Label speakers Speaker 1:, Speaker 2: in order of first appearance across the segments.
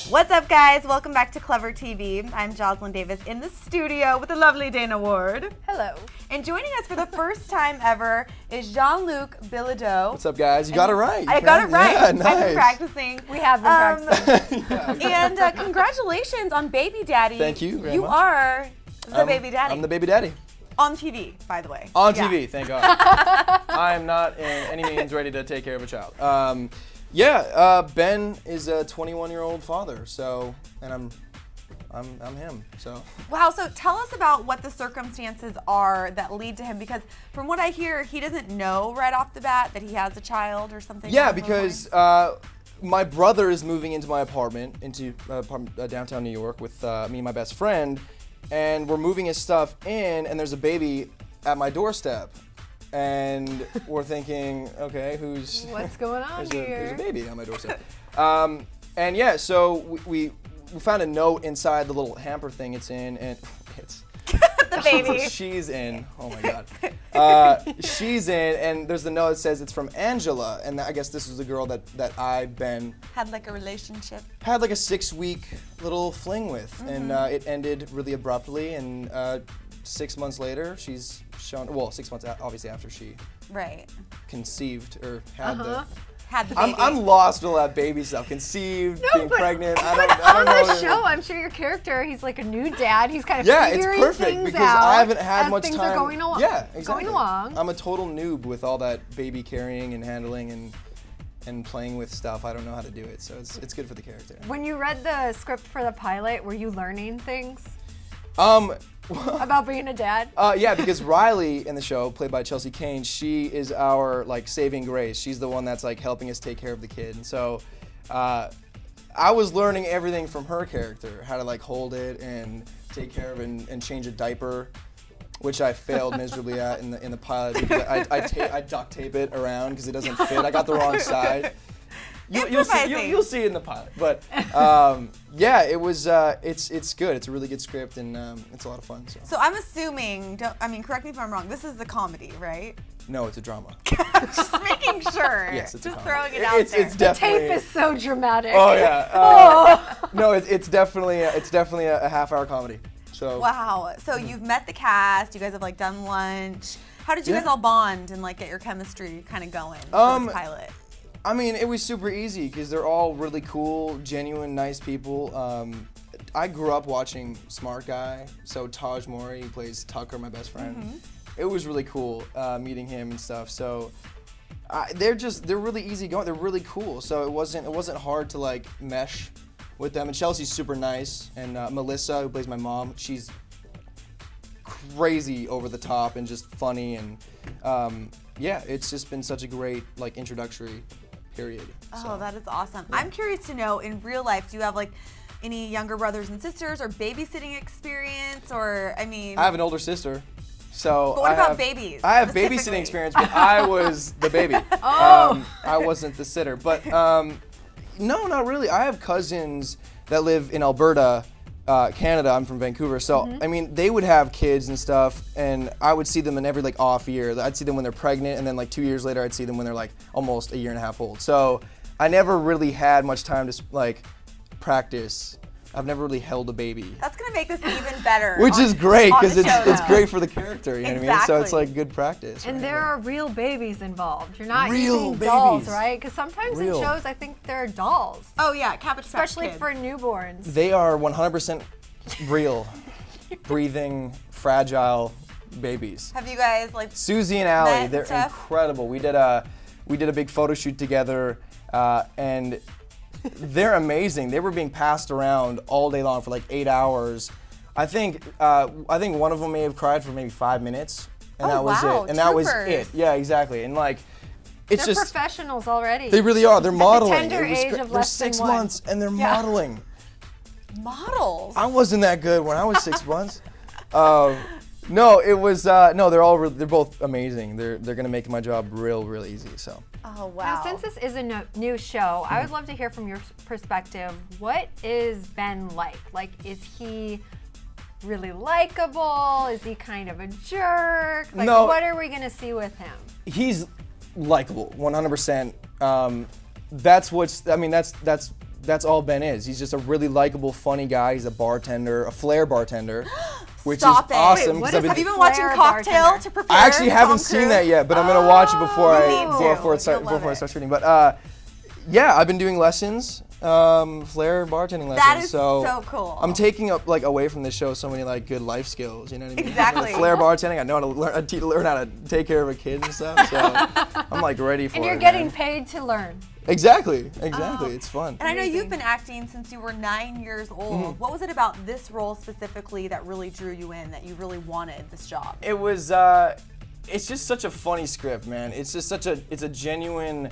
Speaker 1: What's up, guys? Welcome back to Clever TV. I'm Joslyn Davis in the studio with the lovely Dana Ward.
Speaker 2: Hello.
Speaker 1: And joining us for the first time ever is Jean-Luc Bilodeau.
Speaker 3: What's up, guys? You got it right.
Speaker 1: I got it right.
Speaker 3: Yeah, nice.
Speaker 1: I've been practicing.
Speaker 2: We have been practicing.
Speaker 1: And congratulations on baby daddy.
Speaker 3: Thank you very
Speaker 1: You
Speaker 3: much.
Speaker 1: are the baby daddy.
Speaker 3: I'm the baby daddy.
Speaker 1: On TV, by the way.
Speaker 3: On
Speaker 1: Yeah.
Speaker 3: TV, thank God. I am not in any means ready to take care of a child. Ben is a 21-year-old father, so, and I'm him, so.
Speaker 1: Wow, so tell us about what the circumstances are that lead to him, because from what I hear, he doesn't know right off the bat that he has a child or something.
Speaker 3: Yeah,
Speaker 1: along those
Speaker 3: because
Speaker 1: lines.
Speaker 3: my brother is moving into my apartment, downtown New York with me and my best friend, and we're moving his stuff in, and there's a baby at my doorstep. And we're thinking, okay,
Speaker 2: what's going on here?
Speaker 3: There's a baby on my doorstep. And yeah, so we found a note inside the little hamper thing it's in, and it's
Speaker 1: the baby.
Speaker 3: She's in. Oh my God. She's in, and there's the note that says it's from Angela, and I guess this is the girl that Ben
Speaker 1: Had like a relationship.
Speaker 3: had like a 6-week little fling with, and it ended really abruptly, and 6 months later, she's shown, well, 6 months obviously after she conceived or had
Speaker 1: Had the baby.
Speaker 3: I'm lost with all that baby stuff. Conceived, being pregnant. I don't
Speaker 2: on
Speaker 3: know.
Speaker 2: the show, I'm sure your character, he's like a new dad. He's kind of
Speaker 3: Yeah, it's
Speaker 2: figuring
Speaker 3: perfect
Speaker 2: things
Speaker 3: because
Speaker 2: out
Speaker 3: I haven't had
Speaker 2: as
Speaker 3: much
Speaker 2: things
Speaker 3: time.
Speaker 2: are going along.
Speaker 3: Yeah, exactly.
Speaker 2: Going along.
Speaker 3: I'm a total noob with all that baby carrying and handling and playing with stuff. I don't know how to do it, so it's good for the character.
Speaker 2: When you read the script for the pilot, were you learning things about being a dad?
Speaker 3: Yeah, because Riley in the show, played by Chelsea Kane, she is our like saving grace. She's the one that's like helping us take care of the kid. And so I was learning everything from her character, how to like hold it and take care of it and change a diaper, which I failed miserably at in the pilot. I duct tape it around because it doesn't fit. I got the wrong side. You'll see it in the pilot, but yeah, it was. It's good. It's a really good script, and it's a lot of fun.
Speaker 1: So I'm assuming. Correct me if I'm wrong. This is the comedy, right?
Speaker 3: No, it's a drama.
Speaker 1: Just making sure.
Speaker 3: Yes, it's a
Speaker 1: just
Speaker 3: comedy.
Speaker 1: throwing it out there.
Speaker 3: It's definitely.
Speaker 2: Tape is so dramatic.
Speaker 3: Oh yeah. No, it's definitely a half-hour comedy. So.
Speaker 1: Wow. So you've met the cast. You guys have like done lunch. How did you guys all bond and like get your chemistry kind of going for this pilot?
Speaker 3: I mean, it was super easy because they're all really cool, genuine, nice people. I grew up watching Smart Guy, so Taj Mori plays Tucker, my best friend. It was really cool meeting him and stuff. So they're really easygoing. They're really cool. So it wasn't hard to like mesh with them. And Chelsea's super nice, and Melissa, who plays my mom, she's crazy over the top and just funny, and yeah, it's just been such a great like introductory period.
Speaker 1: Oh, that is awesome. Yeah. I'm curious to know, in real life, do you have like any younger brothers and sisters or babysitting experience, or I mean?
Speaker 3: I have an older sister, so.
Speaker 1: But what about babies?
Speaker 3: I have babysitting experience, but I was the baby. I wasn't the sitter, but no, not really. I have cousins that live in Alberta, Canada. I'm from Vancouver, so I mean, they would have kids and stuff, and I would see them in every like off year. I'd see them when they're pregnant, and then like 2 years later, I'd see them when they're like almost a year and a half old. So I never really had much time to like practice. I've never really held a baby.
Speaker 1: That's gonna make this even better.
Speaker 3: Which is great because it's great for the character. You know what I mean? So it's like good practice.
Speaker 2: And there are real babies involved. You're not
Speaker 3: real
Speaker 2: using dolls,
Speaker 3: babies.
Speaker 2: right? Because sometimes in shows, I think they're dolls.
Speaker 1: Oh yeah, Cabbage Patch
Speaker 2: Especially
Speaker 1: Kids.
Speaker 2: for newborns.
Speaker 3: They are 100% real, breathing, fragile babies.
Speaker 1: Have you guys like
Speaker 3: Susie and Allie,
Speaker 1: met
Speaker 3: they're
Speaker 1: stuff?
Speaker 3: incredible. We did a big photo shoot together, and they're amazing. They were being passed around all day long for like 8 hours. I think one of them may have cried for maybe 5 minutes, and that was it. And that was it. Yeah, exactly. And like, it's
Speaker 2: they're
Speaker 3: just
Speaker 2: professionals already.
Speaker 3: They really are. They're modeling.
Speaker 2: The tender age of
Speaker 3: they're
Speaker 2: less
Speaker 3: 6
Speaker 2: than 1.
Speaker 3: months and they're modeling.
Speaker 1: Models.
Speaker 3: I wasn't that good when I was 6 months. No, it was they're both amazing. They're gonna make my job real easy. So.
Speaker 1: Oh wow.
Speaker 2: Now, since this is a new show, I would love to hear from your perspective. What is Ben like? Like, is he really likable? Is he kind of a jerk? Like,
Speaker 3: No.
Speaker 2: what are we gonna see with him?
Speaker 3: He's likable, 100%. That's that's all Ben is. He's just a really likable, funny guy. He's a bartender, a flair bartender, which
Speaker 1: Stop
Speaker 3: is
Speaker 1: it.
Speaker 3: awesome.
Speaker 2: Wait, what
Speaker 3: 'cause
Speaker 2: is
Speaker 3: I've been-
Speaker 1: Have you been watching
Speaker 2: Flair
Speaker 1: Cocktail
Speaker 2: bartender.
Speaker 1: to prepare?
Speaker 3: I actually
Speaker 1: for
Speaker 3: haven't
Speaker 1: Tom
Speaker 3: seen
Speaker 1: Cruise?
Speaker 3: that yet, but I'm gonna watch it before
Speaker 1: you need to.
Speaker 3: before it
Speaker 1: You'll love
Speaker 3: starts
Speaker 1: it.
Speaker 3: shooting. But yeah, I've been doing lessons, flair bartending lessons.
Speaker 1: That is so cool.
Speaker 3: I'm taking up like away from the show so many like good life skills. You know what I mean?
Speaker 1: Exactly.
Speaker 3: With flair bartending, I know how to learn how to take care of a kid and stuff. So I'm like ready for it.
Speaker 2: And you're
Speaker 3: man.
Speaker 2: getting paid to learn.
Speaker 3: Exactly. It's fun.
Speaker 1: And I know
Speaker 2: Amazing.
Speaker 1: you've been acting since you were 9 years old. What was it about this role specifically that really drew you in, that you really wanted this job?
Speaker 3: It was. It's just such a funny script, man. It's just it's a genuine.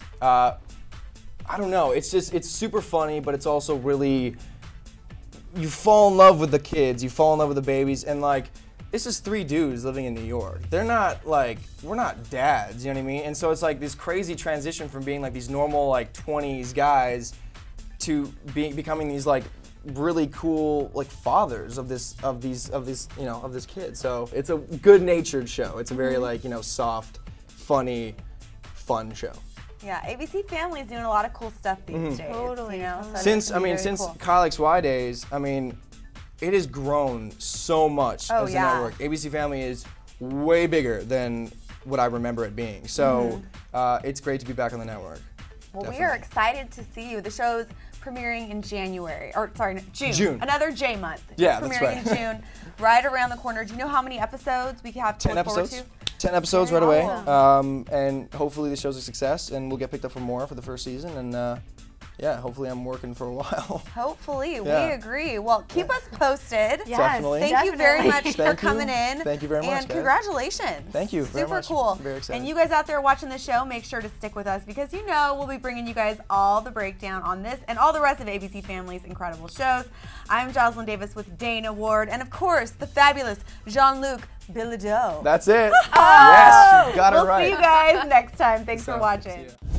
Speaker 3: I don't know. It's super funny, but it's also really. You fall in love with the kids. You fall in love with the babies, and like, this is 3 dudes living in New York. They're not like, we're not dads, you know what I mean? And so it's like this crazy transition from being like these normal like 20s guys to becoming these like really cool like fathers of this kid. So it's a good-natured show. It's a very like, soft, funny, fun show.
Speaker 1: Yeah, ABC Family's doing a lot of cool stuff these days.
Speaker 2: Totally.
Speaker 1: You know, so
Speaker 3: Since
Speaker 1: that's very
Speaker 3: since
Speaker 1: cool.
Speaker 3: Kyle XY days, I mean, it has grown so much
Speaker 1: Oh,
Speaker 3: as a
Speaker 1: yeah.
Speaker 3: network. ABC Family is way bigger than what I remember it being. So it's great to be back on the network.
Speaker 1: Well, we
Speaker 3: Definitely.
Speaker 1: are excited to see you. The show's premiering in June.
Speaker 3: June.
Speaker 1: Another J month.
Speaker 3: Yeah,
Speaker 1: It's
Speaker 3: that's
Speaker 1: premiering
Speaker 3: right.
Speaker 1: in June, right around the corner. Do you know how many episodes we have to
Speaker 3: 10
Speaker 1: look forward
Speaker 3: episodes.
Speaker 1: to?
Speaker 3: 10 episodes
Speaker 1: Very
Speaker 3: right away.
Speaker 1: awesome.
Speaker 3: And hopefully the show's a success and we'll get picked up for more for the first season. And yeah, hopefully I'm working for a while.
Speaker 1: Hopefully,
Speaker 3: Yeah.
Speaker 1: we agree. Well, keep us posted.
Speaker 2: Yes,
Speaker 3: Definitely.
Speaker 1: Thank you very much
Speaker 2: definitely.
Speaker 1: for
Speaker 3: Thank you.
Speaker 1: coming in.
Speaker 3: Thank you very much,
Speaker 1: And
Speaker 3: guys.
Speaker 1: congratulations.
Speaker 3: Thank you very
Speaker 1: Super
Speaker 3: much.
Speaker 1: cool.
Speaker 3: Very excited.
Speaker 1: And you guys out there watching the show, make sure to stick with us because we'll be bringing you guys all the breakdown on this and all the rest of ABC Family's incredible shows. I'm Joslyn Davis with Dana Ward and of course the fabulous Jean-Luc Bilodeau.
Speaker 3: That's it. Yes, you got it
Speaker 1: We'll
Speaker 3: right.
Speaker 1: see you guys next time. Thanks for
Speaker 3: So,
Speaker 1: watching.
Speaker 3: see ya.